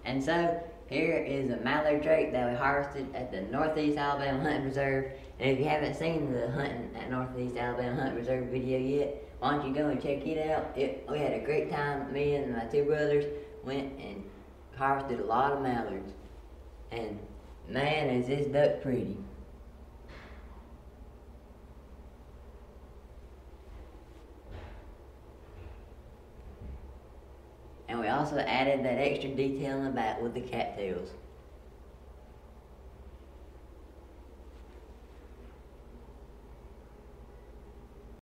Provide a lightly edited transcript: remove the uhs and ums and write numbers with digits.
And so here is a mallard drake that we harvested at the Northeast Alabama Hunting Reserve. And if you haven't seen the hunting at Northeast Alabama Hunting Reserve video yet, why don't you go and check it out? We had a great time. Me and my two brothers went and harvested a lot of mallards. And man, is this duck pretty. And we also added that extra detail in the back with the cattails.